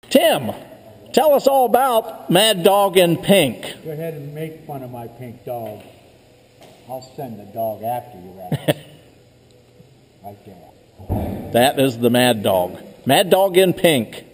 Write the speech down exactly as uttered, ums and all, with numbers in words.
Tim, tell us all about Mad Dog in Pink. Go ahead and make fun of my pink dog. I'll send the dog after you, Rabbit. Right there. That is the Mad Dog. Mad Dog in Pink.